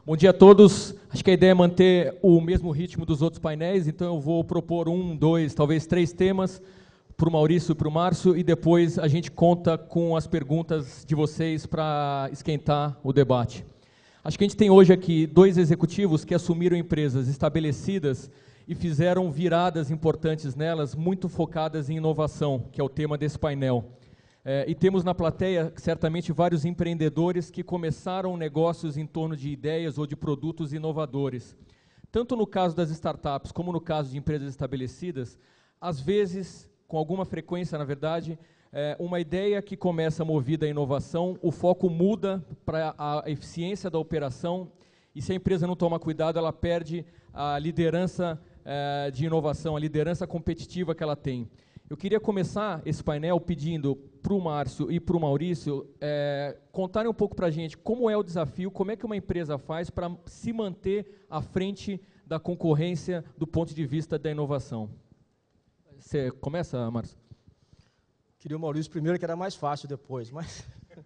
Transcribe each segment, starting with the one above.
Bom dia a todos. Acho que a ideia é manter o mesmo ritmo dos outros painéis, então eu vou propor 1, 2, talvez 3 temas para o Maurício e para o Márcio, e depois a gente conta com as perguntas de vocês para esquentar o debate. Acho que a gente tem hoje aqui 2 executivos que assumiram empresas estabelecidas e fizeram viradas importantes nelas, muito focadas em inovação, que é o tema desse painel. E temos na plateia, certamente, vários empreendedores que começaram negócios em torno de ideias ou de produtos inovadores. Tanto no caso das startups, como no caso de empresas estabelecidas, às vezes, com alguma frequência, na verdade, uma ideia que começa movida à inovação, o foco muda para a eficiência da operação, e se a empresa não toma cuidado, ela perde a liderança de inovação, a liderança competitiva que ela tem. Eu queria começar esse painel pedindo para o Márcio e para o Maurício contarem um pouco para a gente como é o desafio, como é que uma empresa faz para se manter à frente da concorrência do ponto de vista da inovação. Você começa, Márcio? Queria o Maurício primeiro, que era mais fácil depois, mas...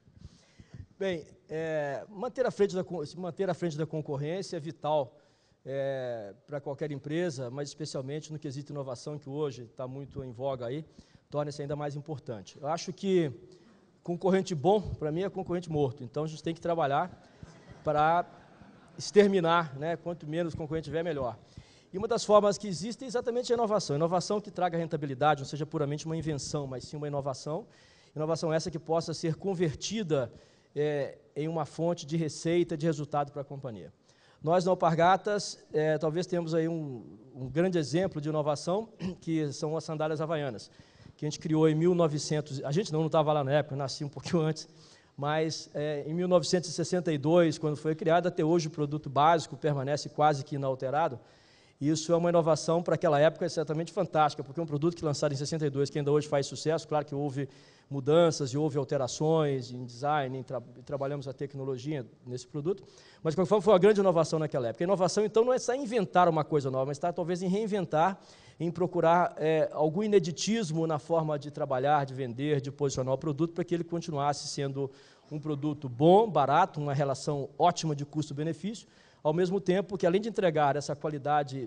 Bem, manter à frente da concorrência é vital para qualquer empresa, mas especialmente no quesito inovação, que hoje está muito em voga aí, torna-se ainda mais importante. Eu acho que concorrente bom, para mim, é concorrente morto. Então, a gente tem que trabalhar para exterminar, né? Quanto menos concorrente tiver, melhor. E uma das formas que existe é exatamente a inovação. Inovação que traga rentabilidade, não seja puramente uma invenção, mas sim uma inovação. Inovação essa que possa ser convertida em uma fonte de receita, de resultado para a companhia. Nós, na Alpargatas, talvez temos aí um grande exemplo de inovação, que são as sandálias havaianas, que a gente criou em 1900... A gente não estava lá na época, eu nasci um pouquinho antes, mas em 1962, quando foi criado, até hoje o produto básico permanece quase que inalterado. Isso é uma inovação para aquela época certamente fantástica, porque é um produto que lançado em 62, que ainda hoje faz sucesso, claro que houve mudanças e houve alterações em design, trabalhamos a tecnologia nesse produto, mas de qualquer forma foi uma grande inovação naquela época. A inovação, então, não é só inventar uma coisa nova, mas está talvez em reinventar, em procurar algum ineditismo na forma de trabalhar, de vender, de posicionar o produto, para que ele continuasse sendo um produto bom, barato, uma relação ótima de custo-benefício, ao mesmo tempo que, além de entregar essa qualidade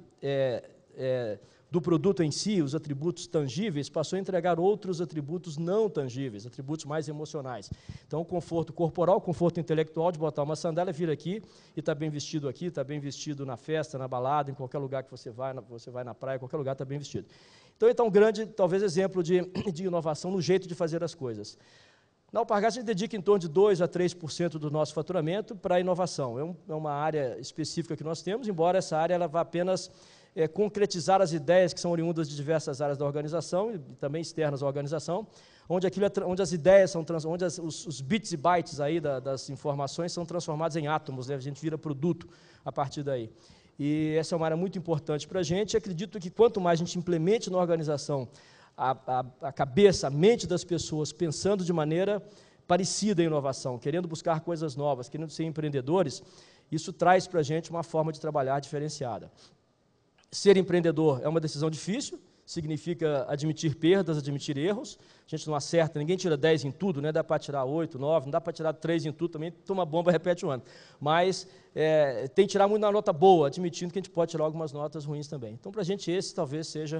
do produto em si, os atributos tangíveis, passou a entregar outros atributos não tangíveis, atributos mais emocionais. Então, o conforto corporal, o conforto intelectual de botar uma sandália, vir aqui e estar bem vestido aqui, estar bem vestido na festa, na balada, em qualquer lugar que você vai na praia, qualquer lugar está bem vestido. Então, um grande, talvez, exemplo de inovação no jeito de fazer as coisas. Na Alpargatas, a gente dedica em torno de 2% a 3% do nosso faturamento para a inovação. É uma área específica que nós temos, embora essa área ela vá apenas concretizar as ideias que são oriundas de diversas áreas da organização e também externas à organização, onde as ideias são onde os bits e bytes aí das informações são transformados em átomos, né? A gente vira produto a partir daí. E essa é uma área muito importante para a gente. Acredito que quanto mais a gente implemente na organização a cabeça, a mente das pessoas pensando de maneira parecida em inovação, querendo buscar coisas novas, querendo ser empreendedores, isso traz para a gente uma forma de trabalhar diferenciada. Ser empreendedor é uma decisão difícil, significa admitir perdas, admitir erros. A gente não acerta, ninguém tira 10 em tudo, né? Dá para tirar 8, 9, não dá para tirar 3 em tudo, também toma bomba e repete o ano. Mas tem que tirar muito na nota boa, admitindo que a gente pode tirar algumas notas ruins também. Então, para a gente, esse talvez seja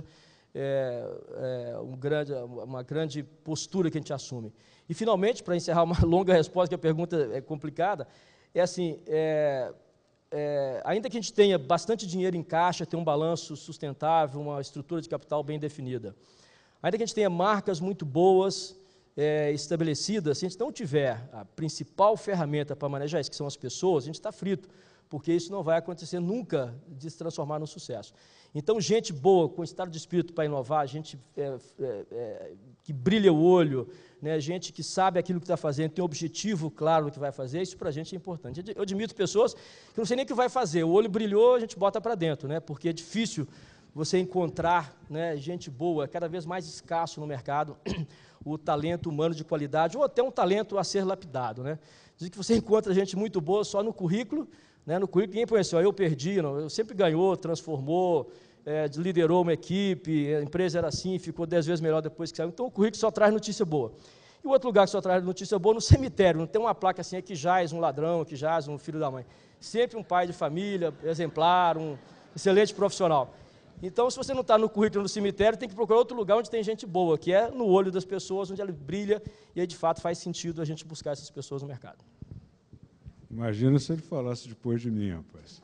uma grande postura que a gente assume. E, finalmente, para encerrar uma longa resposta, que a pergunta é complicada, assim, ainda que a gente tenha bastante dinheiro em caixa, tenha um balanço sustentável, uma estrutura de capital bem definida, ainda que a gente tenha marcas muito boas, estabelecidas, se a gente não tiver a principal ferramenta para manejar isso, que são as pessoas, a gente está frito, porque isso não vai acontecer nunca de se transformar num sucesso. Então, gente boa, com estado de espírito para inovar, gente que brilha o olho, né, gente que sabe aquilo que está fazendo, tem um objetivo claro do que vai fazer, isso para a gente é importante. Eu admito pessoas que não sei nem o que vai fazer, o olho brilhou, a gente bota para dentro, né, porque é difícil você encontrar, né, gente boa, é cada vez mais escasso no mercado, o talento humano de qualidade, ou até um talento a ser lapidado. Né. Diz que você encontra gente muito boa só no currículo, né, no currículo ninguém põe assim, eu perdi, não, eu sempre ganhou, transformou, liderou uma equipe, a empresa era assim, ficou 10 vezes melhor depois que saiu. Então, o currículo só traz notícia boa. E o outro lugar que só traz notícia boa, no cemitério, não tem uma placa assim, aqui jaz um ladrão, aqui jaz um filho da mãe. Sempre um pai de família, exemplar, um excelente profissional. Então, se você não está no currículo do cemitério, tem que procurar outro lugar onde tem gente boa, que é no olho das pessoas, onde ela brilha, e aí, de fato, faz sentido a gente buscar essas pessoas no mercado. Imagina se ele falasse depois de mim, rapaz.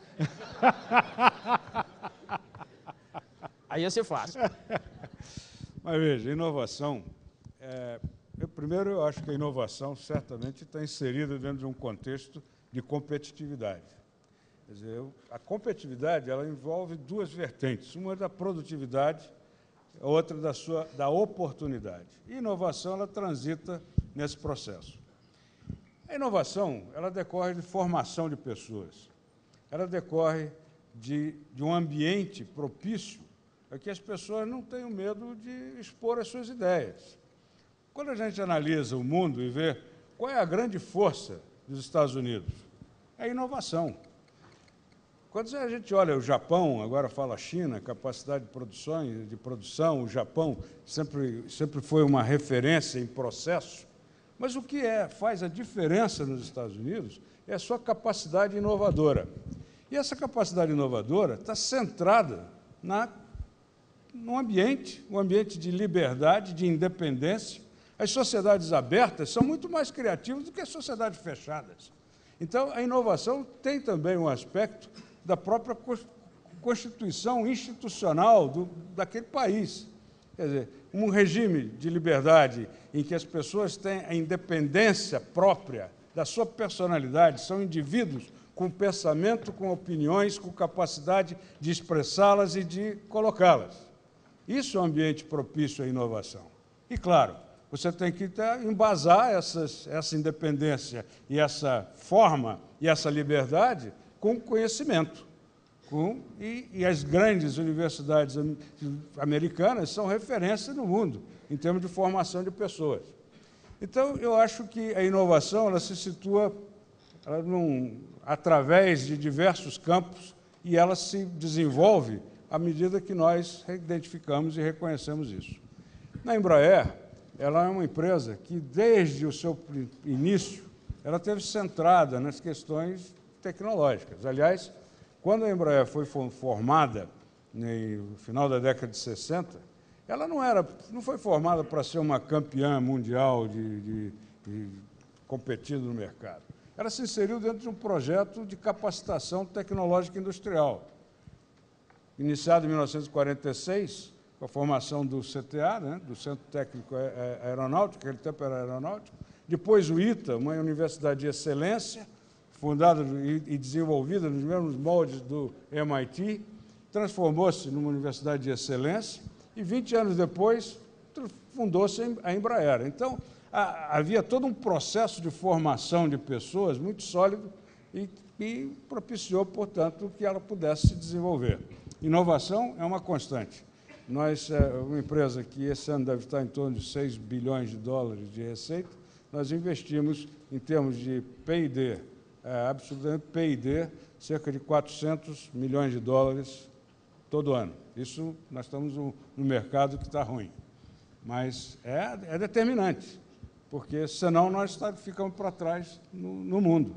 Aí ia ser fácil. Mas veja, inovação, primeiro eu acho que a inovação certamente está inserida dentro de um contexto de competitividade. Quer dizer, a competitividade ela envolve duas vertentes, uma da produtividade, a outra da oportunidade. E a inovação ela transita nesse processo. A inovação ela decorre de formação de pessoas, ela decorre de um ambiente propício a que as pessoas não tenham medo de expor as suas ideias. Quando a gente analisa o mundo e vê qual é a grande força dos Estados Unidos, é a inovação. Quando a gente olha o Japão, agora fala a China, capacidade de produção, o Japão sempre foi uma referência em processo, mas o que faz a diferença nos Estados Unidos é a sua capacidade inovadora. E essa capacidade inovadora está centrada no ambiente, um ambiente de liberdade, de independência. As sociedades abertas são muito mais criativas do que as sociedades fechadas. Então, a inovação tem também um aspecto da própria constituição institucional daquele país. Quer dizer, um regime de liberdade em que as pessoas têm a independência própria da sua personalidade, são indivíduos com pensamento, com opiniões, com capacidade de expressá-las e de colocá-las. Isso é um ambiente propício à inovação. E, claro, você tem que embasar essa independência e essa forma e essa liberdade com conhecimento. E as grandes universidades americanas são referência no mundo, em termos de formação de pessoas. Então, eu acho que a inovação ela se situa através de diversos campos e ela se desenvolve à medida que nós identificamos e reconhecemos isso. Na Embraer, ela é uma empresa que, desde o seu início, ela esteve centrada nas questões tecnológicas. Aliás, quando a Embraer foi formada, no final da década de 60, ela não foi formada para ser uma campeã mundial de competindo no mercado. Ela se inseriu dentro de um projeto de capacitação tecnológica industrial, iniciado em 1946, com a formação do CTA, do Centro Técnico Aeronáutico, naquele tempo era aeronáutico, depois o ITA, uma universidade de excelência, fundada e desenvolvida nos mesmos moldes do MIT, transformou-se numa universidade de excelência e, 20 anos depois, fundou-se a Embraer. Então, havia todo um processo de formação de pessoas muito sólido e propiciou, portanto, que ela pudesse se desenvolver. Inovação é uma constante. Nós, uma empresa que esse ano deve estar em torno de 6 bilhões de dólares de receita, nós investimos, em termos de P&D, absolutamente P&D, cerca de 400 milhões de dólares todo ano. Isso, nós estamos no mercado que está ruim. Mas é determinante, porque senão nós ficamos para trás no mundo.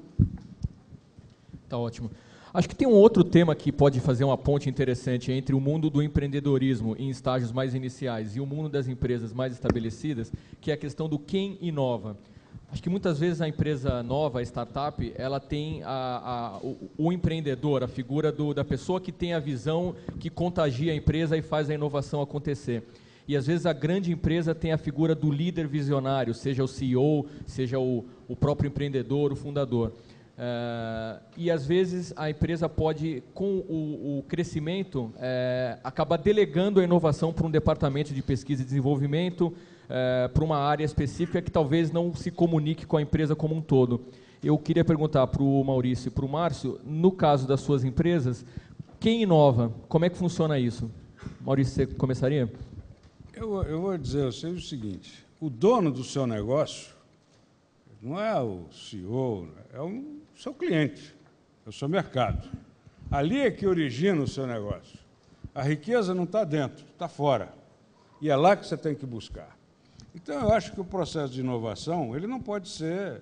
Está ótimo. Acho que tem um outro tema que pode fazer uma ponte interessante entre o mundo do empreendedorismo em estágios mais iniciais e o mundo das empresas mais estabelecidas, que é a questão do quem inova. Acho que muitas vezes a empresa nova, a startup, ela tem o empreendedor, a figura da pessoa que tem a visão, que contagia a empresa e faz a inovação acontecer. E às vezes a grande empresa tem a figura do líder visionário, seja o CEO, seja o próprio empreendedor, o fundador. E às vezes a empresa pode, com o crescimento, acabar delegando a inovação para um departamento de pesquisa e desenvolvimento, para uma área específica que talvez não se comunique com a empresa como um todo. Eu queria perguntar para o Maurício e para o Márcio, no caso das suas empresas, quem inova? Como é que funciona isso? Maurício, você começaria? Eu vou dizer a vocês o seguinte, o dono do seu negócio não é o CEO, é o seu cliente, é o seu mercado. Ali é que origina o seu negócio. A riqueza não está dentro, está fora. E é lá que você tem que buscar. Então, eu acho que o processo de inovação ele não pode ser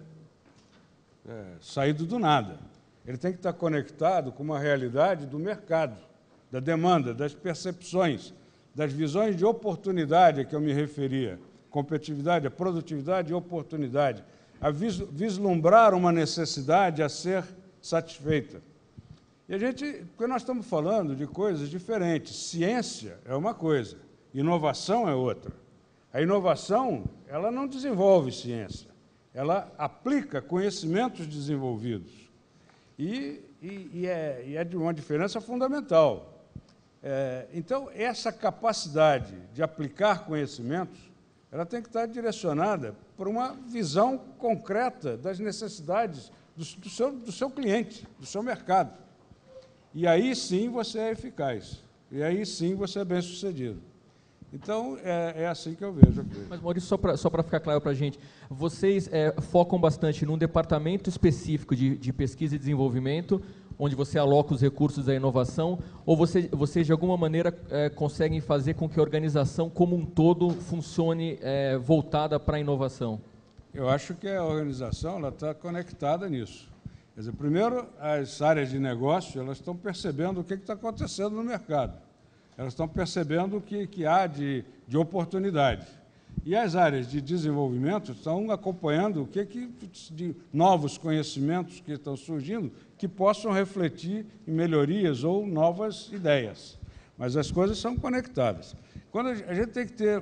saído do nada. Ele tem que estar conectado com uma realidade do mercado, da demanda, das percepções, das visões de oportunidade a que eu me referia. Competitividade, a produtividade e oportunidade. A vislumbrar uma necessidade a ser satisfeita. Porque nós estamos falando de coisas diferentes. Ciência é uma coisa, inovação é outra. A inovação, ela não desenvolve ciência, ela aplica conhecimentos desenvolvidos. E é de uma diferença fundamental. Então, essa capacidade de aplicar conhecimentos, ela tem que estar direcionada para uma visão concreta das necessidades do seu cliente, do seu mercado. E aí sim você é eficaz, e aí sim você é bem-sucedido. Então, é assim que eu vejo a coisa. Mas, Maurício, só para ficar claro para a gente, vocês focam bastante num departamento específico de pesquisa e desenvolvimento, onde você aloca os recursos da inovação, ou vocês, de alguma maneira, conseguem fazer com que a organização como um todo funcione voltada para a inovação? Eu acho que a organização está conectada nisso. Quer dizer, primeiro, as áreas de negócio elas estão percebendo o que está acontecendo no mercado. Elas estão percebendo o que há de oportunidade. E as áreas de desenvolvimento estão acompanhando o de novos conhecimentos que estão surgindo que possam refletir em melhorias ou novas ideias. Mas as coisas são conectadas. Quando a gente tem que ter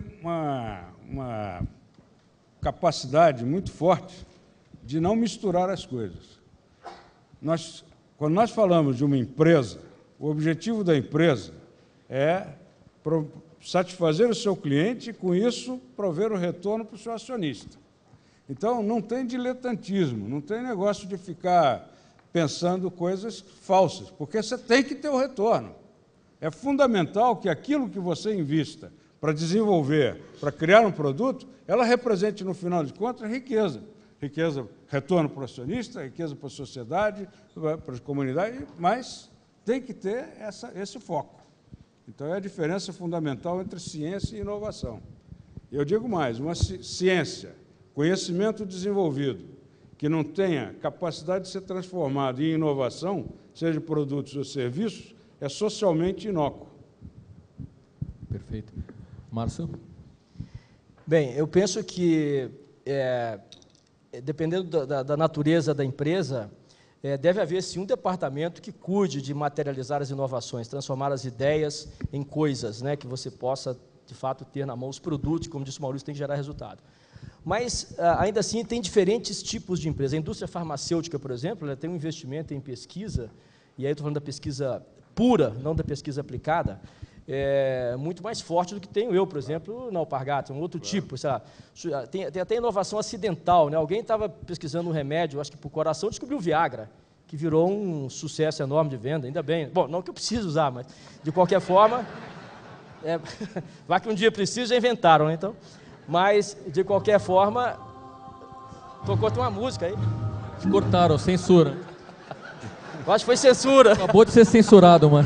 uma capacidade muito forte de não misturar as coisas. Quando nós falamos de uma empresa, o objetivo da empresa é satisfazer o seu cliente e, com isso, prover o retorno para o seu acionista. Então, não tem diletantismo, não tem negócio de ficar pensando coisas falsas, porque você tem que ter o retorno. É fundamental que aquilo que você invista para desenvolver, para criar um produto, ela represente, no final de contas, riqueza. Riqueza, retorno para o acionista, riqueza para a sociedade, para a comunidade, mas tem que ter esse foco. Então, é a diferença fundamental entre ciência e inovação. Eu digo mais, uma ciência, conhecimento desenvolvido, que não tenha capacidade de ser transformado em inovação, seja produtos ou serviços, é socialmente inócuo. Perfeito. Márcio? Bem, eu penso que, dependendo da natureza da empresa, deve haver, sim, um departamento que cuide de materializar as inovações, transformar as ideias em coisas, né, que você possa, de fato, ter na mão os produtos, como disse o Maurício, tem que gerar resultado. Mas, ainda assim, tem diferentes tipos de empresa. A indústria farmacêutica, por exemplo, ela tem um investimento em pesquisa, e aí estou falando da pesquisa pura, não da pesquisa aplicada, muito mais forte do que tenho eu, por exemplo, na Alpargatas, um outro tipo. Sei lá, tem até inovação acidental, né? Alguém estava pesquisando um remédio, acho que para o coração, descobriu o Viagra, que virou um sucesso enorme de venda, ainda bem. Bom, não que eu precise usar, mas, de qualquer forma, vai que um dia precisa, já inventaram, né? Então, mas, de qualquer forma, tocou uma música aí. Cortaram, censura. Eu acho que foi censura. Acabou de ser censurado, mano.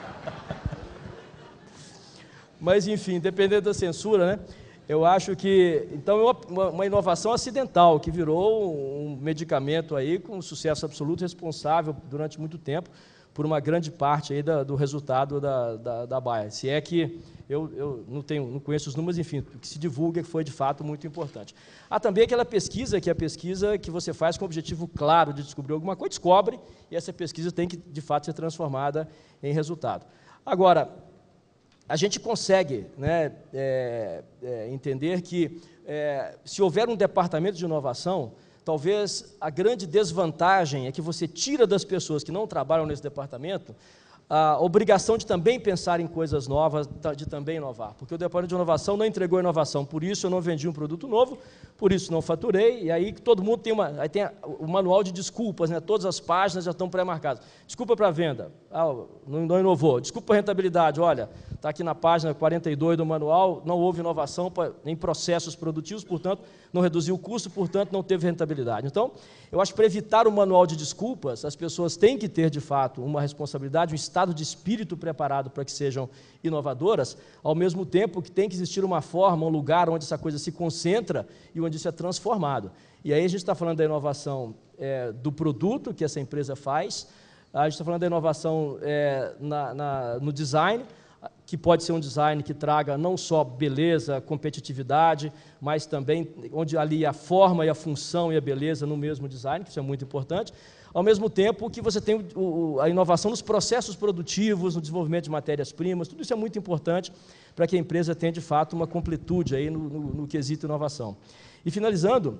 Mas, enfim, dependendo da censura, né? Eu acho que, então, uma inovação acidental, que virou um medicamento aí com sucesso absoluto, responsável durante muito tempo por uma grande parte aí do resultado da Bayer. Se é que eu não conheço os números, enfim, o que se divulga que foi de fato muito importante. Há também aquela pesquisa, que é a pesquisa que você faz com o objetivo claro de descobrir alguma coisa, descobre, e essa pesquisa tem que, de fato, ser transformada em resultado. Agora, a gente consegue, né, entender que, se houver um departamento de inovação, talvez a grande desvantagem é que você tira das pessoas que não trabalham nesse departamento a obrigação de também pensar em coisas novas, de também inovar. Porque o departamento de inovação não entregou inovação, por isso eu não vendi um produto novo, por isso não faturei, e aí todo mundo tem aí tem o manual de desculpas, né? Todas as páginas já estão pré-marcadas. Desculpa para a venda, não inovou. Desculpa para a rentabilidade, olha, está aqui na página 42 do manual, não houve inovação em processos produtivos, portanto, não reduziu o custo, portanto, não teve rentabilidade. Então, eu acho que para evitar o manual de desculpas, as pessoas têm que ter, de fato, uma responsabilidade, um estado de espírito preparado para que sejam inovadoras, ao mesmo tempo que tem que existir uma forma, um lugar onde essa coisa se concentra e onde isso é transformado. E aí a gente está falando da inovação do produto que essa empresa faz, a gente está falando da inovação no design, que pode ser um design que traga não só beleza, competitividade, mas também onde alia a forma e a função e a beleza no mesmo design, que isso é muito importante, ao mesmo tempo que você tem a inovação nos processos produtivos, no desenvolvimento de matérias-primas, tudo isso é muito importante para que a empresa tenha, de fato, uma completude aí no quesito inovação. E, finalizando,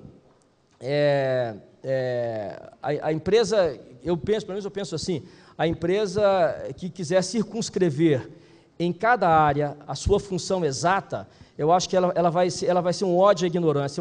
a empresa, pelo menos eu penso assim, a empresa que quiser circunscrever em cada área a sua função exata, eu acho que ela vai ser um ódio à ignorância,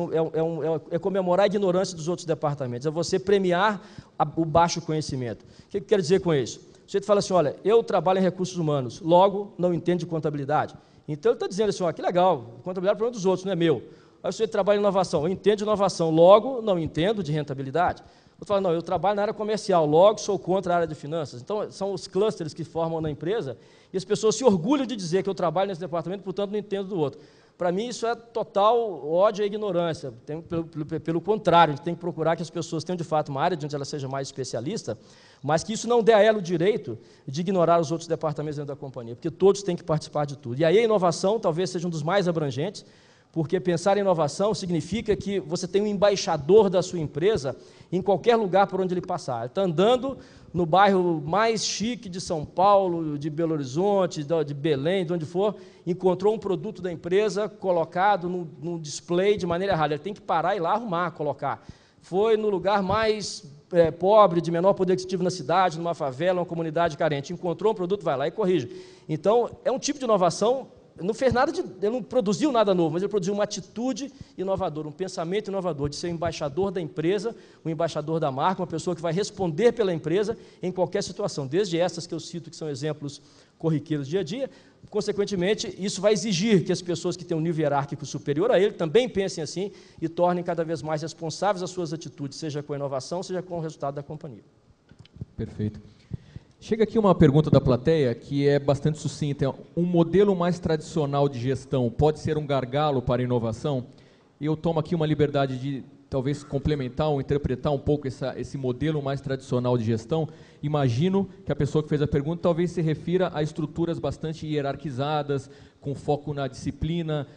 é comemorar a ignorância dos outros departamentos, é você premiar o baixo conhecimento. O que eu quero dizer com isso? O sujeito fala assim, olha, eu trabalho em recursos humanos, logo não entendo de contabilidade. Então ele está dizendo assim, ó, que legal, contabilidade é problema dos outros, não é meu. Aí o sujeito trabalha em inovação, eu entendo de inovação, logo não entendo de rentabilidade. Eu falo, não, eu trabalho na área comercial, logo sou contra a área de finanças. Então, são os clusters que formam na empresa e as pessoas se orgulham de dizer que eu trabalho nesse departamento, portanto, não entendo do outro. Para mim, isso é total ódio à ignorância. Pelo contrário, a gente tem que procurar que as pessoas tenham, de fato, uma área de onde ela seja mais especialista, mas que isso não dê a ela o direito de ignorar os outros departamentos dentro da companhia, porque todos têm que participar de tudo. E aí a inovação talvez seja um dos mais abrangentes, porque pensar em inovação significa que você tem um embaixador da sua empresa em qualquer lugar por onde ele passar. Ele está andando no bairro mais chique de São Paulo, de Belo Horizonte, de Belém, de onde for, encontrou um produto da empresa colocado num display de maneira errada. Ele tem que parar e ir lá arrumar, colocar. Foi no lugar mais pobre, de menor poder aquisitivo na cidade, numa favela, uma comunidade carente. Encontrou um produto, vai lá e corrige. Então, é um tipo de inovação. Não fez nada ele não produziu nada novo, mas ele produziu uma atitude inovadora, um pensamento inovador, de ser o embaixador da empresa, o embaixador da marca, uma pessoa que vai responder pela empresa em qualquer situação, desde essas que eu cito, que são exemplos corriqueiros do dia a dia. Consequentemente, isso vai exigir que as pessoas que têm um nível hierárquico superior a ele também pensem assim e tornem cada vez mais responsáveis as suas atitudes, seja com a inovação, seja com o resultado da companhia. Perfeito. Chega aqui uma pergunta da plateia que é bastante sucinta. Um modelo mais tradicional de gestão pode ser um gargalo para a inovação? E eu tomo aqui uma liberdade de talvez complementar ou interpretar um pouco esse modelo mais tradicional de gestão. Imagino que a pessoa que fez a pergunta talvez se refira a estruturas bastante hierarquizadas, com foco na disciplina,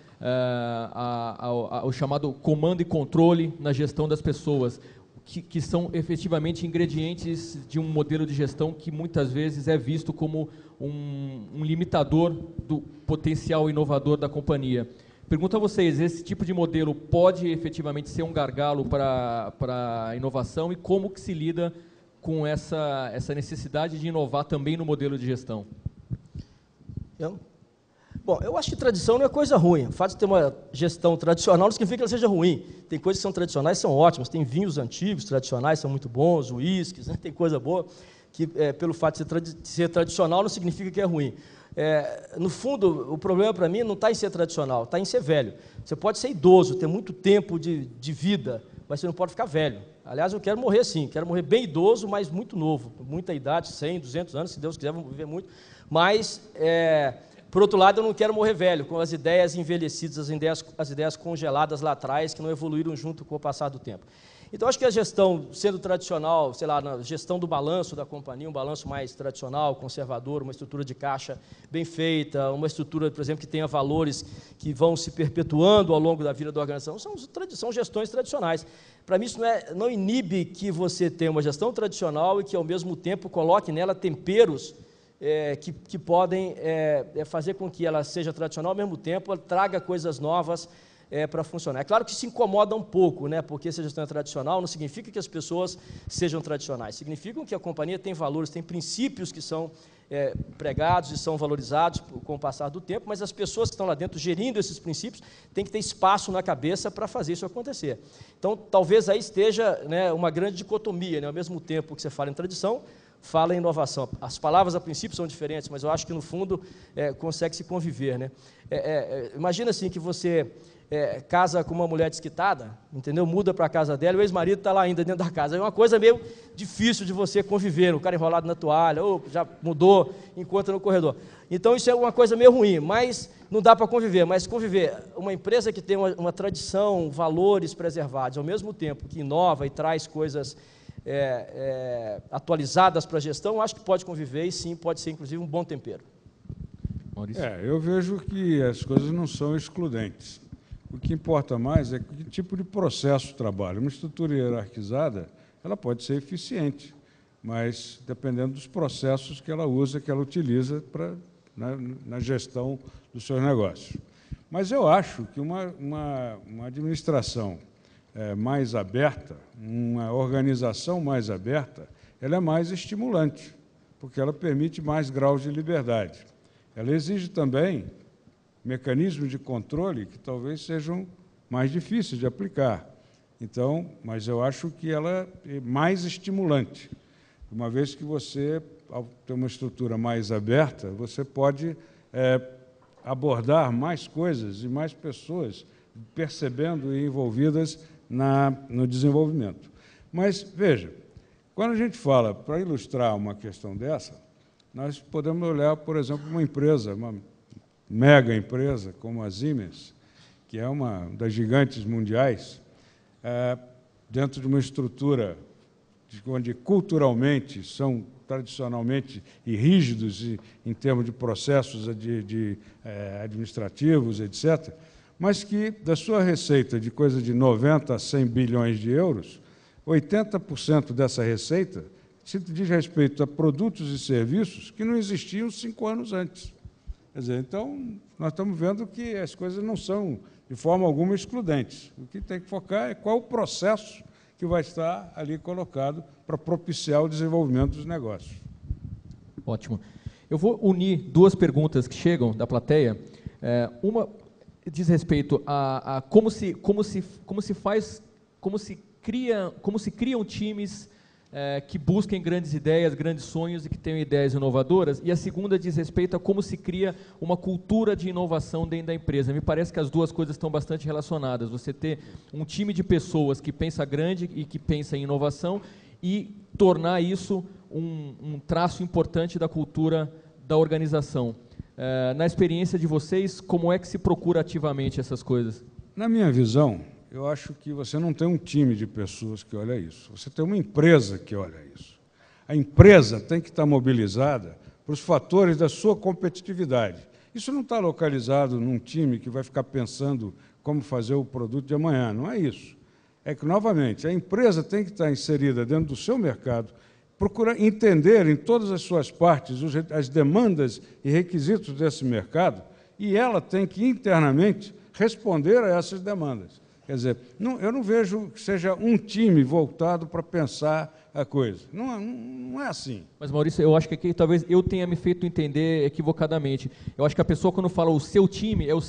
ao chamado comando e controle na gestão das pessoas, que são efetivamente ingredientes de um modelo de gestão que muitas vezes é visto como um limitador do potencial inovador da companhia. Pergunto a vocês, esse tipo de modelo pode efetivamente ser um gargalo para a inovação e como que se lida com essa necessidade de inovar também no modelo de gestão? Bom, eu acho que tradição não é coisa ruim. O fato de ter uma gestão tradicional não significa que ela seja ruim. Tem coisas que são tradicionais, são ótimas. Tem vinhos antigos, tradicionais, são muito bons, uísques, né? Tem coisa boa, que pelo fato de ser tradicional não significa que é ruim. No fundo, o problema para mim não está em ser tradicional, está em ser velho. Você pode ser idoso, ter muito tempo de vida, mas você não pode ficar velho. Aliás, eu quero morrer assim, quero morrer bem idoso, mas muito novo, com muita idade, 100, 200 anos, se Deus quiser, vamos viver muito. Mas... por outro lado, eu não quero morrer velho, com as ideias envelhecidas, as ideias congeladas lá atrás, que não evoluíram junto com o passar do tempo. Então, acho que a gestão, sendo tradicional, sei lá, na gestão do balanço da companhia, um balanço mais tradicional, conservador, uma estrutura de caixa bem feita, uma estrutura, por exemplo, que tenha valores que vão se perpetuando ao longo da vida da organização, são gestões tradicionais. Para mim, isso não inibe que você tenha uma gestão tradicional e que, ao mesmo tempo, coloque nela temperos que podem fazer com que ela seja tradicional, ao mesmo tempo ela traga coisas novas para funcionar. É claro que se incomoda um pouco, né, porque essa gestão é tradicional, não significa que as pessoas sejam tradicionais, significa que a companhia tem valores, tem princípios que são pregados e são valorizados com o passar do tempo, mas as pessoas que estão lá dentro gerindo esses princípios têm que ter espaço na cabeça para fazer isso acontecer. Então, talvez aí esteja, né, uma grande dicotomia, né, ao mesmo tempo que você fala em tradição, fala em inovação. As palavras, a princípio, são diferentes, mas eu acho que, no fundo, consegue se conviver, né? Imagina assim que você casa com uma mulher desquitada, entendeu? Muda para a casa dela e o ex-marido está lá ainda dentro da casa. É uma coisa meio difícil de você conviver, o cara enrolado na toalha, ou já mudou, encontra no corredor. Então, isso é uma coisa meio ruim, mas não dá para conviver. Mas conviver, uma empresa que tem uma tradição, valores preservados, ao mesmo tempo que inova e traz coisas atualizadas para a gestão, acho que pode conviver e sim, pode ser inclusive um bom tempero. Maurício? Eu vejo que as coisas não são excludentes. O que importa mais é que tipo de processo trabalha. Uma estrutura hierarquizada, ela pode ser eficiente, mas dependendo dos processos que ela usa, que ela utiliza na gestão dos seus negócios. Mas eu acho que uma administração mais aberta, uma organização mais aberta, ela é mais estimulante, porque ela permite mais graus de liberdade. Ela exige também mecanismos de controle que talvez sejam mais difíceis de aplicar. Então, mas eu acho que ela é mais estimulante, uma vez que você, ao ter uma estrutura mais aberta, você pode abordar mais coisas e mais pessoas percebendo e envolvidas no desenvolvimento. Mas, veja, quando a gente fala, para ilustrar uma questão dessa, nós podemos olhar, por exemplo, uma empresa, uma mega empresa como a Siemens, que é uma das gigantes mundiais, dentro de uma estrutura onde culturalmente são tradicionalmente e rígidos em termos de processos administrativos, etc., mas que, da sua receita de coisa de 90 a 100 bilhões de euros, 80% dessa receita se diz respeito a produtos e serviços que não existiam 5 anos antes. Quer dizer, então, nós estamos vendo que as coisas não são, de forma alguma, excludentes. O que tem que focar é qual o processo que vai estar ali colocado para propiciar o desenvolvimento dos negócios. Ótimo. Eu vou unir duas perguntas que chegam da plateia. Uma diz respeito a como se criam times que busquem grandes ideias, grandes sonhos e que tenham ideias inovadoras, e a segunda diz respeito a como se cria uma cultura de inovação dentro da empresa. Me parece que as duas coisas estão bastante relacionadas. Você ter um time de pessoas que pensa grande e que pensa em inovação e tornar isso um traço importante da cultura da organização. Na experiência de vocês, como é que se procura ativamente essas coisas? Na minha visão, eu acho que você não tem um time de pessoas que olha isso, você tem uma empresa que olha isso. A empresa tem que estar mobilizada para os fatores da sua competitividade. Isso não está localizado num time que vai ficar pensando como fazer o produto de amanhã, não é isso. É que, novamente, a empresa tem que estar inserida dentro do seu mercado, procurar entender em todas as suas partes as demandas e requisitos desse mercado, e ela tem que, internamente, responder a essas demandas. Quer dizer, eu não vejo que seja um time voltado para pensar a coisa. Não é assim. Mas, Maurício, eu acho que aqui talvez eu tenha me feito entender equivocadamente. Eu acho que a pessoa, quando fala o seu time, é o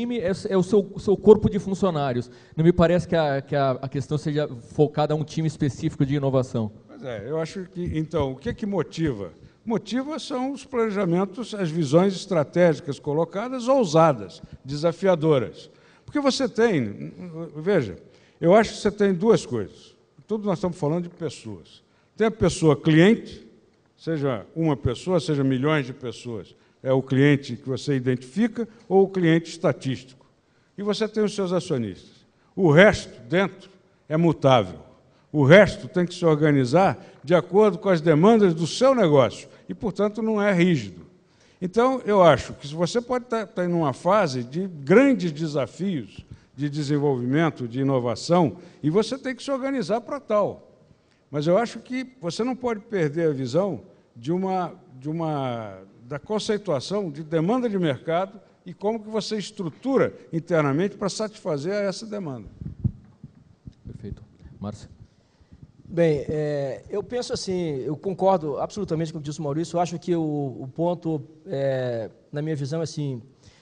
seu corpo de funcionários. Não me parece que a questão seja focada a um time específico de inovação. Pois eu acho que, então, o que motiva? Motiva são os planejamentos, as visões estratégicas colocadas, ousadas, desafiadoras. Porque você tem, veja, eu acho que você tem duas coisas. Tudo nós estamos falando de pessoas. Tem a pessoa cliente, seja uma pessoa, seja milhões de pessoas, é o cliente que você identifica ou o cliente estatístico. E você tem os seus acionistas. O resto, dentro, é mutável. O resto tem que se organizar de acordo com as demandas do seu negócio e, portanto, não é rígido. Então, eu acho que se você pode estar em uma fase de grandes desafios de desenvolvimento, de inovação, e você tem que se organizar para tal. Mas eu acho que você não pode perder a visão da conceituação de demanda de mercado e como que você estrutura internamente para satisfazer essa demanda. Perfeito. Márcio? Bem, eu penso assim, eu concordo absolutamente com o que disse o Maurício, eu acho que o ponto, na minha visão, é assim,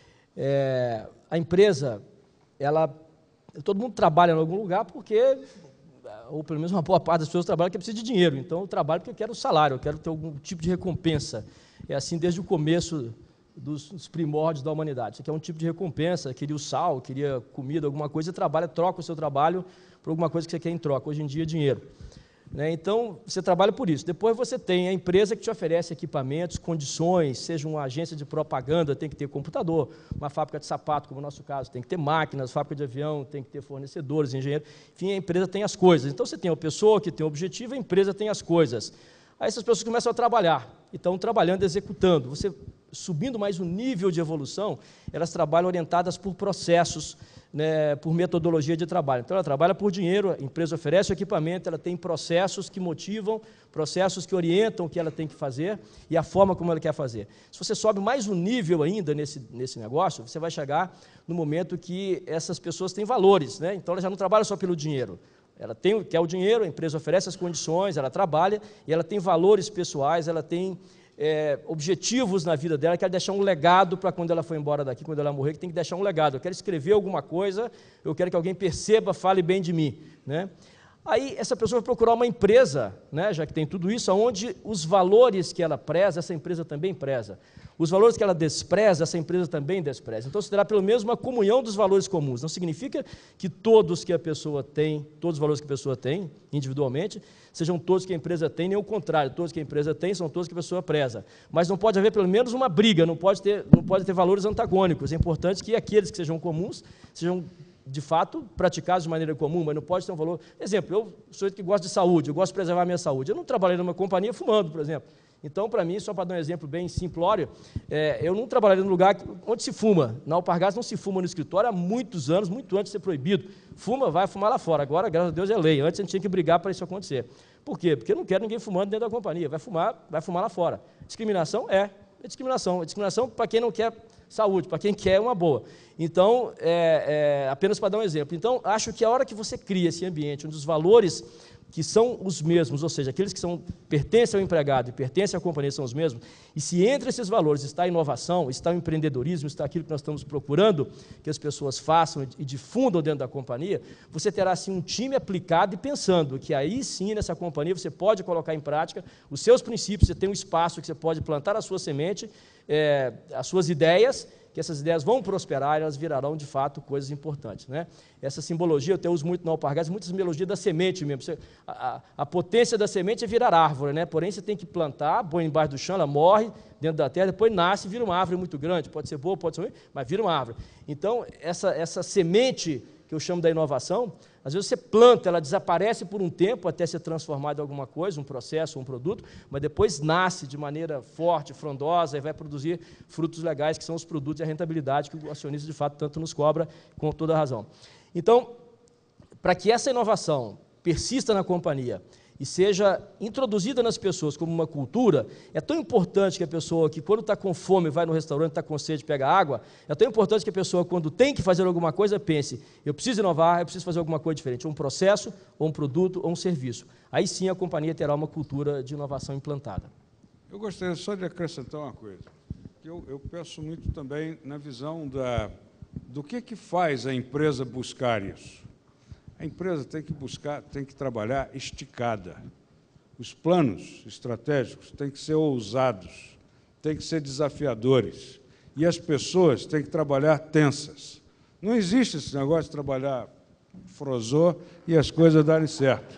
a empresa, todo mundo trabalha em algum lugar porque, ou pelo menos uma boa parte das pessoas trabalham porque precisa de dinheiro, então eu trabalho porque eu quero salário, eu quero ter algum tipo de recompensa, é assim desde o começo dos primórdios da humanidade, você quer um tipo de recompensa, queria o sal, queria comida, alguma coisa, você troca o seu trabalho por alguma coisa que você quer em troca, hoje em dia é dinheiro. Então, você trabalha por isso. Depois você tem a empresa que te oferece equipamentos, condições, seja uma agência de propaganda, tem que ter computador, uma fábrica de sapato, como no nosso caso, tem que ter máquinas, fábrica de avião, tem que ter fornecedores, engenheiros, enfim, a empresa tem as coisas. Então, você tem a pessoa que tem o objetivo, a empresa tem as coisas. Aí essas pessoas começam a trabalhar, e estão trabalhando, executando. Você, subindo mais o nível de evolução, elas trabalham orientadas por processos, por metodologia de trabalho. Então, ela trabalha por dinheiro, a empresa oferece o equipamento, ela tem processos que motivam, processos que orientam o que ela tem que fazer e a forma como ela quer fazer. Se você sobe mais um nível ainda nesse negócio, você vai chegar no momento que essas pessoas têm valores, então ela já não trabalha só pelo dinheiro. Ela quer o dinheiro, a empresa oferece as condições, ela trabalha e ela tem valores pessoais, ela tem objetivos na vida dela, quer deixar um legado para quando ela for embora daqui, quando ela morrer, que tem que deixar um legado. Eu quero escrever alguma coisa, eu quero que alguém perceba, fale bem de mim. Aí essa pessoa vai procurar uma empresa, já que tem tudo isso, onde os valores que ela preza, essa empresa também preza. Os valores que ela despreza, essa empresa também despreza. Então, se terá pelo menos uma comunhão dos valores comuns. Não significa que todos os valores que a pessoa tem, individualmente, sejam todos que a empresa tem, nem o contrário. Todos que a empresa tem são todos que a pessoa preza. Mas não pode haver pelo menos uma briga, não pode ter valores antagônicos. É importante que aqueles que sejam comuns sejam, de fato, praticados de maneira comum, mas não pode ter um valor. Exemplo, eu sou que gosto de saúde, eu gosto de preservar a minha saúde. Eu não trabalhei numa companhia fumando, por exemplo. Então, para mim, só para dar um exemplo bem simplório, eu não trabalharia num lugar onde se fuma. Na Alpargatas não se fuma no escritório há muitos anos, muito antes de ser proibido. Fuma, vai fumar lá fora. Agora, graças a Deus, é lei. Antes a gente tinha que brigar para isso acontecer. Por quê? Porque eu não quero ninguém fumando dentro da companhia. Vai fumar lá fora. Discriminação é discriminação. É discriminação para quem não quer saúde, para quem quer uma boa. Então, apenas para dar um exemplo. Então, acho que a hora que você cria esse ambiente onde os valores que são os mesmos, ou seja, aqueles que pertencem ao empregado e pertencem à companhia são os mesmos, e se entre esses valores está a inovação, está o empreendedorismo, está aquilo que nós estamos procurando que as pessoas façam e difundam dentro da companhia, você terá assim um time aplicado e pensando que aí sim nessa companhia você pode colocar em prática os seus princípios, você tem um espaço que você pode plantar a sua semente, as suas ideias, que essas ideias vão prosperar e elas virarão, de fato, coisas importantes. Essa simbologia, eu até uso muito na Alpargatas, muita simbologia da semente mesmo. A potência da semente é virar árvore, porém você tem que plantar, põe embaixo do chão, ela morre dentro da terra, depois nasce e vira uma árvore muito grande, pode ser boa, pode ser ruim, mas vira uma árvore. Então, essa semente que eu chamo da inovação, às vezes você planta, ela desaparece por um tempo até ser transformada em alguma coisa, um processo, um produto, mas depois nasce de maneira forte, frondosa e vai produzir frutos legais, que são os produtos e a rentabilidade que o acionista, de fato, tanto nos cobra, com toda a razão. Então, para que essa inovação persista na companhia e seja introduzida nas pessoas como uma cultura, é tão importante que a pessoa que quando está com fome vai no restaurante, está com sede, pega água, é tão importante que a pessoa quando tem que fazer alguma coisa pense, eu preciso inovar, eu preciso fazer alguma coisa diferente, ou um processo, ou um produto, ou um serviço. Aí sim a companhia terá uma cultura de inovação implantada. Eu gostaria só de acrescentar uma coisa, que eu penso muito também na visão do que faz a empresa buscar isso. A empresa tem que trabalhar esticada. Os planos estratégicos têm que ser ousados, têm que ser desafiadores. E as pessoas têm que trabalhar tensas. Não existe esse negócio de trabalhar frozô e as coisas darem certo.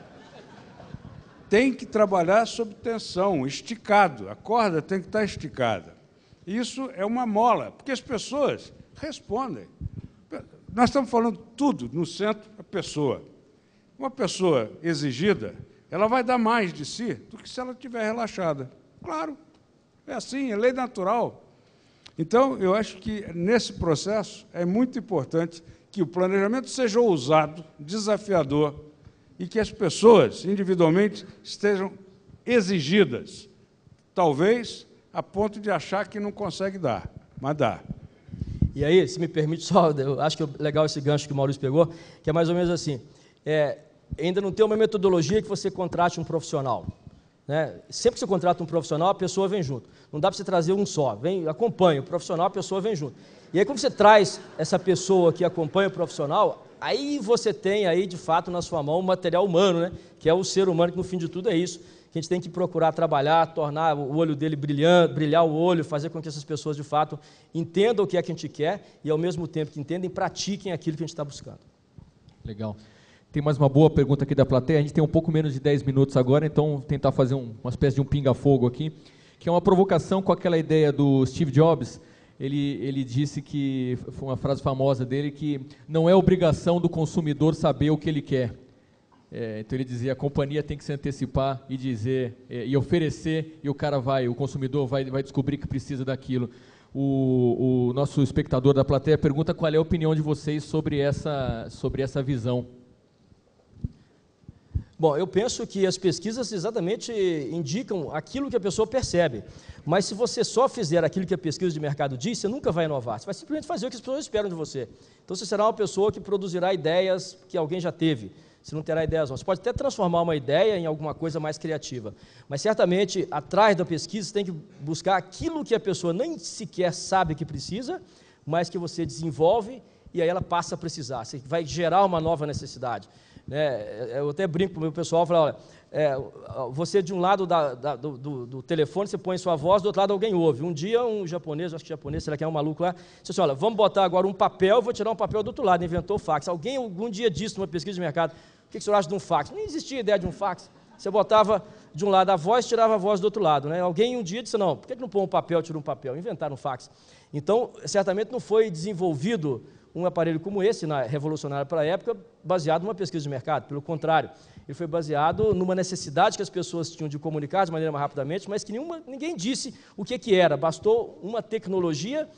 Tem que trabalhar sob tensão, esticado. A corda tem que estar esticada. Isso é uma mola, porque as pessoas respondem. Nós estamos falando tudo no centro da pessoa. Uma pessoa exigida, ela vai dar mais de si do que se ela estiver relaxada. Claro, é assim, é lei natural. Então, eu acho que nesse processo é muito importante que o planejamento seja ousado, desafiador, e que as pessoas, individualmente, estejam exigidas, talvez a ponto de achar que não consegue dar, mas dá. E aí, se me permite só, eu acho que é legal esse gancho que o Maurício pegou, que é mais ou menos assim, ainda não tem uma metodologia que você contrate um profissional. Né? Sempre que você contrata um profissional, a pessoa vem junto. Não dá para você trazer um só, acompanha o profissional, a pessoa vem junto. E aí, quando você traz essa pessoa que acompanha o profissional, aí você tem aí, de fato, na sua mão, o material humano, né? Que é o ser humano, que no fim de tudo é isso, que a gente tem que procurar trabalhar, tornar o olho dele brilhar o olho, fazer com que essas pessoas, de fato, entendam o que é que a gente quer e, ao mesmo tempo que entendem, pratiquem aquilo que a gente está buscando. Legal. Tem mais uma boa pergunta aqui da plateia, a gente tem um pouco menos de 10 minutos agora, então vou tentar fazer uma espécie de um pinga-fogo aqui, que é uma provocação com aquela ideia do Steve Jobs. Ele disse que, foi uma frase famosa dele, que não é obrigação do consumidor saber o que ele quer. Então ele dizia, a companhia tem que se antecipar e dizer, e oferecer, e o consumidor vai descobrir que precisa daquilo. O nosso espectador da plateia pergunta qual é a opinião de vocês sobre essa visão. Bom, eu penso que as pesquisas exatamente indicam aquilo que a pessoa percebe, mas se você só fizer aquilo que a pesquisa de mercado diz, você nunca vai inovar, você vai simplesmente fazer o que as pessoas esperam de você. Então você será uma pessoa que produzirá ideias que alguém já teve, você não terá ideias não. Você pode até transformar uma ideia em alguma coisa mais criativa, mas certamente atrás da pesquisa você tem que buscar aquilo que a pessoa nem sequer sabe que precisa, mas que você desenvolve e aí ela passa a precisar, você vai gerar uma nova necessidade. Eu até brinco com o meu pessoal, falo, olha, você de um lado do telefone, você põe sua voz, do outro lado alguém ouve. Um dia um japonês, acho que japonês, será que é um maluco lá, disse assim, olha, vamos botar agora um papel, vou tirar um papel do outro lado, inventou o fax. Alguém algum dia disse numa pesquisa de mercado, o que o senhor acha de um fax? Nem existia ideia de um fax. Você botava de um lado a voz, tirava a voz do outro lado. Né? Alguém um dia disse, não, por que não põe um papel, tira um papel? Inventaram um fax. Então, certamente não foi desenvolvido um aparelho como esse, revolucionário para a época, baseado numa pesquisa de mercado. Pelo contrário, ele foi baseado numa necessidade que as pessoas tinham de comunicar de maneira mais rapidamente, mas que ninguém disse o que era. Bastou uma tecnologia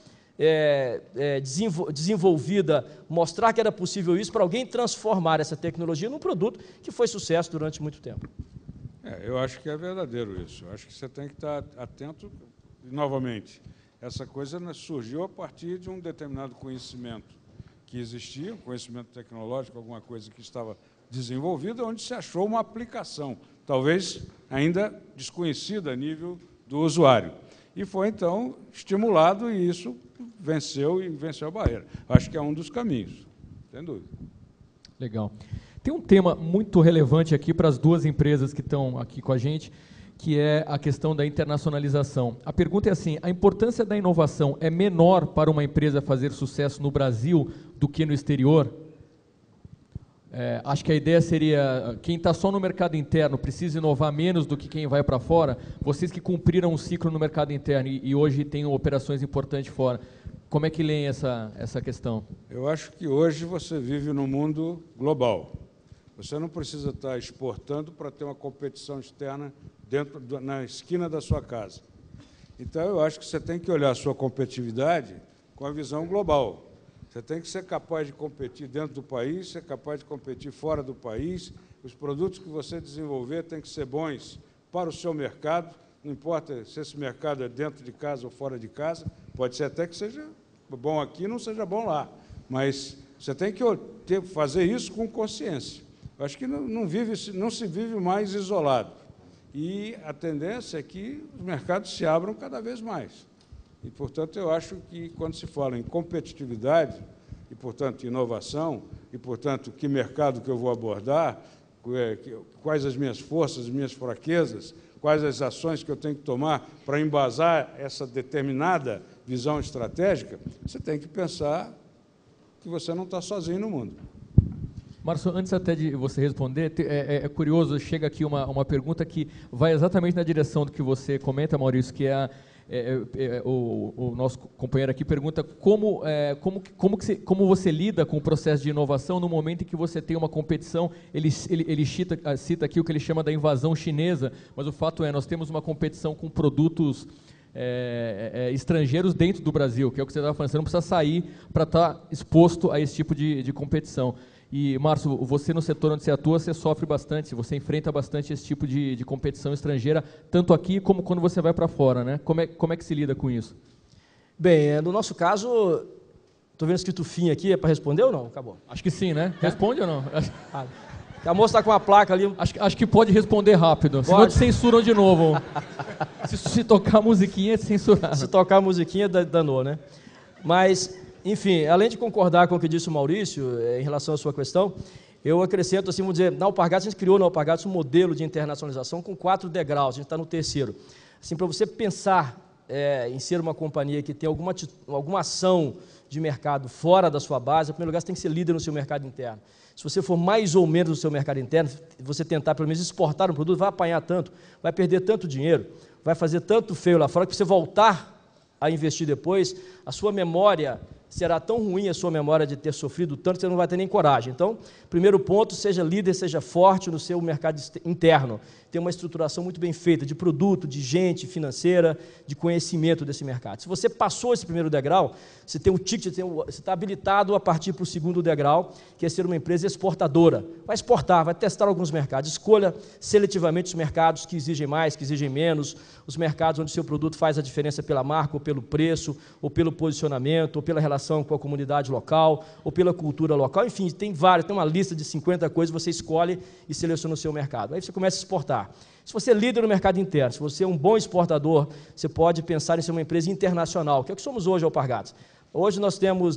desenvolvida, mostrar que era possível isso, para alguém transformar essa tecnologia num produto que foi sucesso durante muito tempo. Eu acho que é verdadeiro isso. Eu acho que você tem que estar atento, novamente. Essa coisa surgiu a partir de um determinado conhecimento que existia, um conhecimento tecnológico, alguma coisa que estava desenvolvida, onde se achou uma aplicação, talvez ainda desconhecida a nível do usuário. E foi, então, estimulado e isso venceu a barreira. Acho que é um dos caminhos, sem dúvida. Legal. Tem um tema muito relevante aqui para as duas empresas que estão aqui com a gente, que é a questão da internacionalização. A pergunta é assim, a importância da inovação é menor para uma empresa fazer sucesso no Brasil do que no exterior? Acho que a ideia seria, quem está só no mercado interno precisa inovar menos do que quem vai para fora. Vocês que cumpriram um ciclo no mercado interno e hoje têm operações importantes fora, como é que leem essa questão? Eu acho que hoje você vive num mundo global. Você não precisa estar exportando para ter uma competição externa na esquina da sua casa. Então, eu acho que você tem que olhar a sua competitividade com a visão global. Você tem que ser capaz de competir dentro do país, ser capaz de competir fora do país. Os produtos que você desenvolver têm que ser bons para o seu mercado, não importa se esse mercado é dentro de casa ou fora de casa, pode ser até que seja bom aqui e não seja bom lá, mas você tem que fazer isso com consciência. Eu acho que não se vive mais isolado. E a tendência é que os mercados se abram cada vez mais. E, portanto, eu acho que, quando se fala em competitividade, e, portanto, inovação, e, portanto, que mercado que eu vou abordar, quais as minhas forças, as minhas fraquezas, quais as ações que eu tenho que tomar para embasar essa determinada visão estratégica, você tem que pensar que você não está sozinho no mundo. Márcio, antes até de você responder, é curioso, chega aqui uma pergunta que vai exatamente na direção do que você comenta, Maurício, que o nosso companheiro aqui pergunta como você lida com o processo de inovação no momento em que você tem uma competição. Ele cita aqui o que ele chama da invasão chinesa, mas o fato é, nós temos uma competição com produtos estrangeiros dentro do Brasil, que é o que você estava falando, você não precisa sair para estar exposto a esse tipo de competição. E, Márcio, você no setor onde você atua, você sofre bastante, você enfrenta bastante esse tipo de competição estrangeira, tanto aqui como quando você vai para fora, né? Como é que se lida com isso? Bem, no nosso caso, Estou vendo escrito fim aqui, é para responder ou não? Acabou. Acho que sim, né? Responde ou não? A moça está com uma placa ali. Acho que pode responder rápido, senão te censuram de novo. Se tocar a musiquinha, é censurado. Se tocar a musiquinha, danou, né? Mas, enfim, além de concordar com o que disse o Maurício, em relação à sua questão, eu acrescento, assim, vamos dizer, na Alpargatas, a gente criou na Alpargatas um modelo de internacionalização com 4 degraus, a gente está no 3º. Assim, para você pensar em ser uma companhia que tem alguma ação de mercado fora da sua base, em primeiro lugar, você tem que ser líder no seu mercado interno. Se você for mais ou menos no seu mercado interno, você tentar pelo menos exportar um produto, vai apanhar tanto, vai perder tanto dinheiro, vai fazer tanto feio lá fora, que você voltar a investir depois, a sua memória será tão ruim, a sua memória de ter sofrido tanto, que você não vai ter nem coragem. Então, primeiro ponto, seja líder, seja forte no seu mercado interno. Tem uma estruturação muito bem feita de produto, de gente financeira, de conhecimento desse mercado. Se você passou esse primeiro degrau, você tem um ticket, você está habilitado a partir para o 2º degrau, que é ser uma empresa exportadora. Vai exportar, vai testar alguns mercados. Escolha seletivamente os mercados que exigem mais, que exigem menos, os mercados onde o seu produto faz a diferença pela marca, ou pelo preço, ou pelo posicionamento, ou pela relação com a comunidade local, ou pela cultura local. Enfim, tem uma lista de 50 coisas, você escolhe e seleciona o seu mercado. Aí você começa a exportar. Se você é líder no mercado interno, se você é um bom exportador, você pode pensar em ser uma empresa internacional, que é o que somos hoje, Alpargatas. Hoje nós temos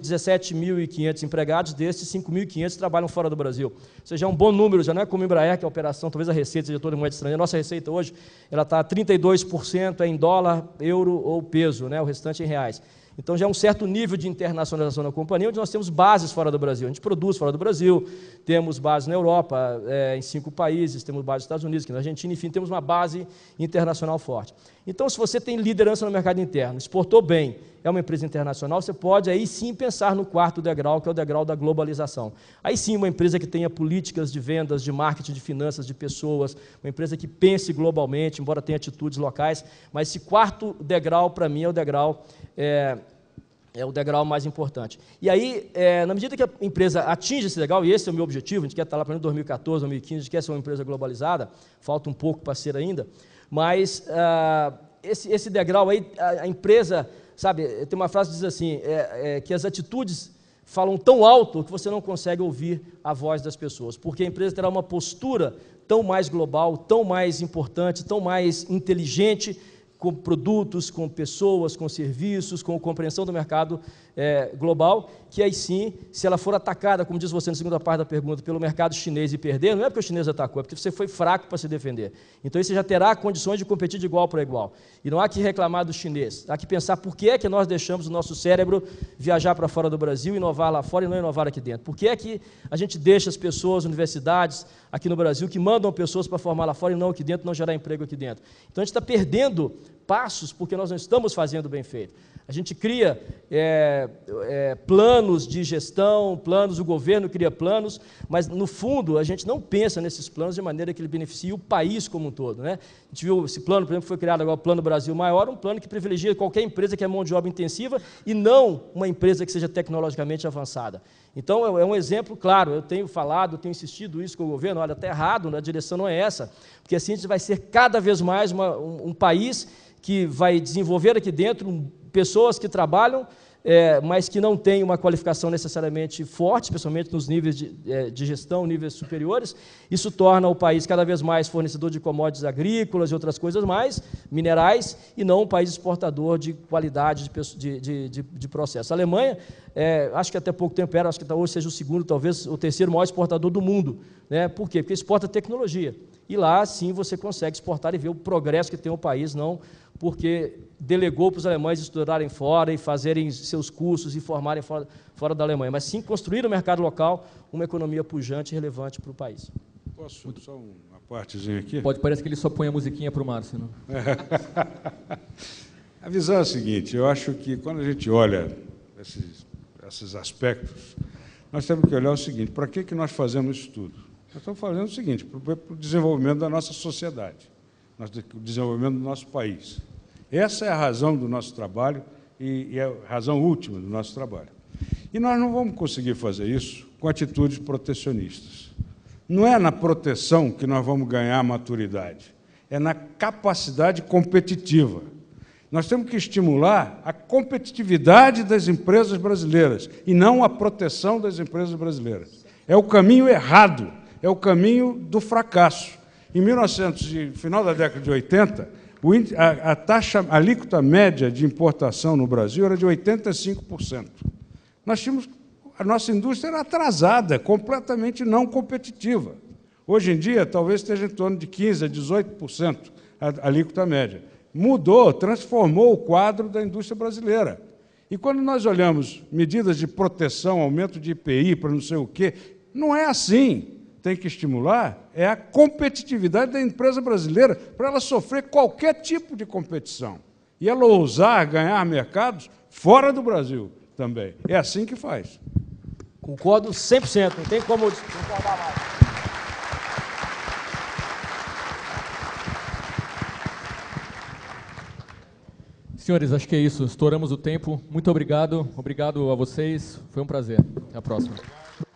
17.500 empregados, desses 5.500 trabalham fora do Brasil. Ou seja, é um bom número, já não é como a Embraer, que é a operação, talvez a receita seja toda em moeda estrangeira. A nossa receita hoje, ela está 32% em dólar, euro ou peso, né? O restante em reais. Então, já é um certo nível de internacionalização da companhia, onde nós temos bases fora do Brasil. A gente produz fora do Brasil, temos bases na Europa, em 5 países, temos bases nos Estados Unidos, aqui na Argentina, enfim, temos uma base internacional forte. Então, se você tem liderança no mercado interno, exportou bem, é uma empresa internacional, você pode aí sim pensar no 4º degrau, que é o degrau da globalização. Aí sim, uma empresa que tenha políticas de vendas, de marketing, de finanças, de pessoas, uma empresa que pense globalmente, embora tenha atitudes locais, mas esse 4º degrau, para mim, é o degrau mais importante. E aí, na medida que a empresa atinge esse degrau, e esse é o meu objetivo, a gente quer estar lá para 2014, 2015, a gente quer ser uma empresa globalizada, falta um pouco para ser ainda, mas esse degrau aí, a empresa, sabe, tem uma frase que diz assim, que as atitudes falam tão alto que você não consegue ouvir a voz das pessoas, porque a empresa terá uma postura tão mais global, tão mais importante, tão mais inteligente, com produtos, com pessoas, com serviços, com compreensão do mercado global, que aí sim, se ela for atacada, como diz você na segunda parte da pergunta, pelo mercado chinês e perder, não é porque o chinês atacou, é porque você foi fraco para se defender. Então, aí você já terá condições de competir de igual para igual. E não há que reclamar do chinês, há que pensar por que é que nós deixamos o nosso cérebro viajar para fora do Brasil, inovar lá fora e não inovar aqui dentro. Por que é que a gente deixa as pessoas, universidades aqui no Brasil, que mandam pessoas para formar lá fora e não aqui dentro, não gerar emprego aqui dentro? Então, a gente está perdendo passos porque nós não estamos fazendo bem feito. A gente cria planos de gestão, o governo cria planos, mas, no fundo, a gente não pensa nesses planos de maneira que ele beneficie o país como um todo, né? A gente viu esse plano, por exemplo, foi criado agora o Plano Brasil Maior, um plano que privilegia qualquer empresa que é mão de obra intensiva e não uma empresa que seja tecnologicamente avançada. Então, é um exemplo, claro, eu tenho falado, tenho insistido isso com o governo, olha, está errado, a direção não é essa, porque assim a gente vai ser cada vez mais um país que vai desenvolver aqui dentro pessoas que trabalham, mas que não têm uma qualificação necessariamente forte, especialmente nos níveis de gestão, níveis superiores. Isso torna o país cada vez mais fornecedor de commodities agrícolas e outras coisas mais, minerais, e não um país exportador de qualidade de processo. A Alemanha, acho que até pouco tempo acho que hoje seja o 2º, talvez o 3º maior exportador do mundo. Né? Por quê? Porque exporta tecnologia. E lá, sim, você consegue exportar e ver o progresso que tem o país, não porque delegou para os alemães estudarem fora e fazerem seus cursos e formarem fora da Alemanha, mas sim construir no mercado local uma economia pujante e relevante para o país. Posso só uma partezinha aqui? Pode, parece que ele só põe a musiquinha para o Márcio, não? A visão é a seguinte, eu acho que quando a gente olha esses aspectos, nós temos que olhar o seguinte, para que nós fazemos isso tudo? Nós estamos fazendo o seguinte, para o desenvolvimento da nossa sociedade, o desenvolvimento do nosso país. Essa é a razão do nosso trabalho e é a razão última do nosso trabalho. E nós não vamos conseguir fazer isso com atitudes protecionistas. Não é na proteção que nós vamos ganhar maturidade, é na capacidade competitiva. Nós temos que estimular a competitividade das empresas brasileiras e não a proteção das empresas brasileiras. É o caminho errado, é o caminho do fracasso. Em final da década de 80, a alíquota média de importação no Brasil era de 85%. A nossa indústria era atrasada, completamente não competitiva. Hoje em dia, talvez esteja em torno de 15% a 18% a alíquota média. Mudou, transformou o quadro da indústria brasileira. E quando nós olhamos medidas de proteção, aumento de IPI para não sei o quê, não é assim. Tem que estimular a competitividade da empresa brasileira para ela sofrer qualquer tipo de competição. E ela ousar ganhar mercados fora do Brasil também. É assim que faz. Concordo 100%, não tem como concordar mais. Senhores, acho que é isso. Estouramos o tempo. Muito obrigado. Obrigado a vocês. Foi um prazer. Até a próxima.